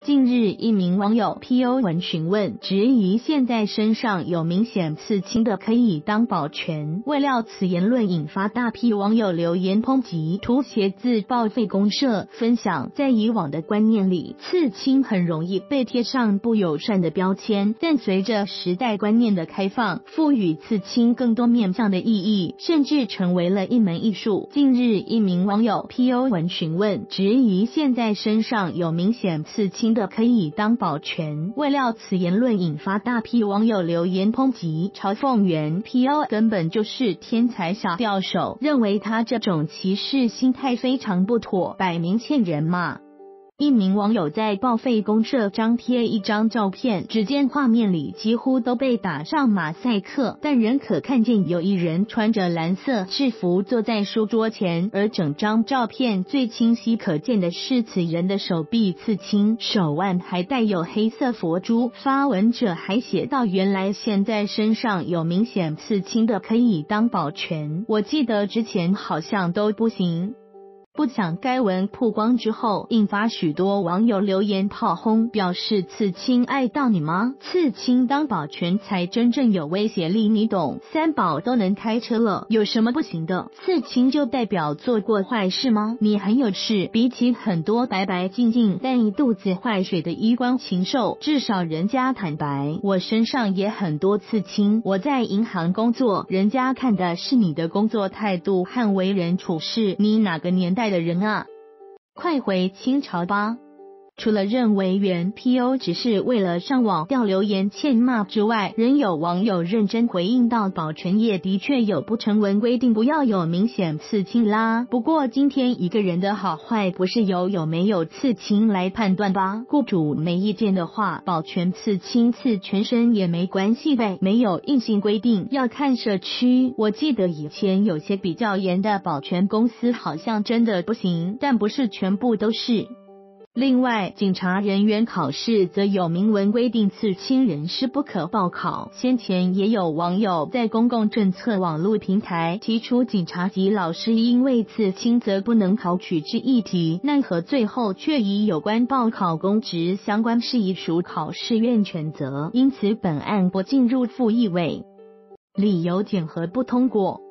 近日，一名网友 PO 文询问，质疑现在身上有明显刺青的可以当保全。未料此言论引发大批网友留言抨击，图写自报废公社，分享在以往的观念里，刺青很容易被贴上不友善的标签，但随着时代观念的开放，赋予刺青更多面向的意义，甚至成为了一门艺术。近日，一名网友 PO 文询问，质疑现在身上有明显刺青的可以当保全。未料此言论引发大批网友留言抨击，嘲讽原 PO 根本就是天才小钓手，认为他这种歧视心态非常不妥，摆明欠人骂。一名网友在报废公社张贴一张照片，只见画面里几乎都被打上马赛克，但仍可看见有一人穿着蓝色制服坐在书桌前，而整张照片最清晰可见的是此人的手臂刺青，手腕还带有黑色佛珠。发文者还写道，原来现在身上有明显刺青的可以当保全，我记得之前好像都不行。不想该文曝光之后，引发许多网友留言炮轰，表示刺青爱到你吗？刺青当保全才真正有威胁力，你懂？三宝都能开车了，有什么不行的？刺青就代表做过坏事吗？你很有事，比起很多白白净净但一肚子坏水的衣冠禽兽，至少人家坦白，我身上也很多刺青，我在银行工作，人家看的是你的工作态度和为人处事，你哪个年代的人啊？快回清朝吧！除了认为原 PO 只是为了上网钓留言欠骂之外，仍有网友认真回应到，保全业的确有不成文规定不要有明显刺青啦。不过今天一个人的好坏不是由有没有刺青来判断吧？雇主没意见的话，保全刺青刺全身也没关系呗，没有硬性规定，要看社区。我记得以前有些比较严的保全公司好像真的不行，但不是全部都是。另外，警察人员考试则有明文规定，刺青人士不可报考。先前也有网友在公共政策网络平台提出警察及老师因为刺青则不能考取之议题，奈何最后却以有关报考公职相关事宜属考试院权责，因此本案不进入复议委，理由检核不通过。